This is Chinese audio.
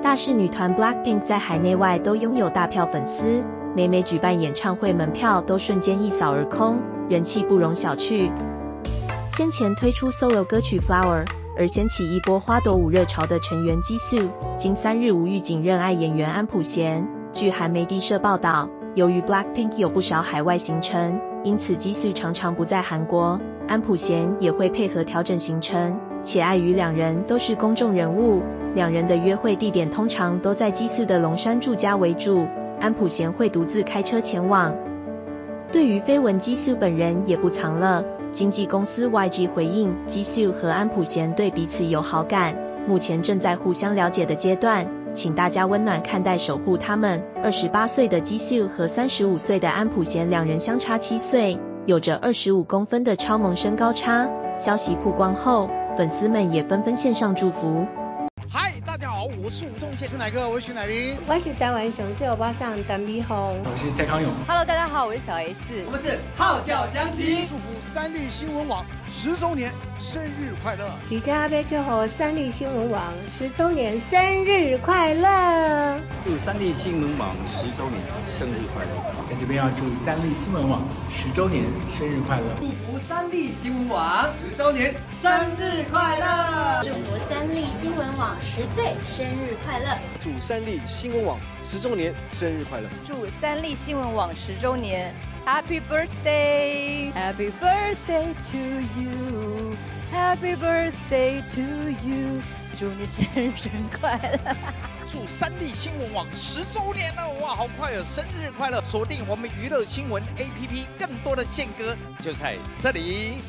大势女团 BLACKPINK 在海内外都拥有大票粉丝，每举办演唱会门票都瞬间一扫而空，人气不容小觑。先前推出 solo 歌曲 Flower， 而掀起一波花朵舞热潮的成员激素，经3日无预警认爱演员安普贤。据韩媒地社报道，由于 BLACKPINK 有不少海外行程，因此激素常常不在韩国，安普贤也会配合调整行程。且碍于两人都是公众人物，两人的约会地点通常都在激素的龙山住家为主，安普贤会独自开车前往。对于绯闻，激素本人也不藏了，经纪公司 YG 回应，激素和安普贤对彼此有好感，目前正在互相了解的阶段，请大家温暖看待，守护他们。28岁的激素和35岁的安普贤两人相差7岁，有着25公分的超萌身高差。消息曝光后，粉丝们也纷纷献上祝福。 嗨，大家好，我是吴宗宪，是哪个？我是徐乃麟， 我是台湾雄狮欧巴桑陈美凤， 我是蔡康永。 Hello， 大家好，我是小 S， 我们是号角响起， 祝福三立新闻网10周年生日快乐！ 李家贝祝贺三立新闻网10周年生日快乐！ 祝三立新闻网10周年生日快乐！在这边要祝三立新闻网10周年生日快乐！ 祝福三立新闻网10周年生日快乐！ 祝福三立新闻网10岁生日快乐！ 祝三立新闻网10周年生日快乐！ 祝三立新闻网10周年 Happy Birthday Happy Birthday to you Happy Birthday to you 祝你生日快乐！ 祝三立新闻网10周年了，哇，好快哦！生日快乐！锁定我们娱乐新闻 APP， 更多的宪歌就在这里。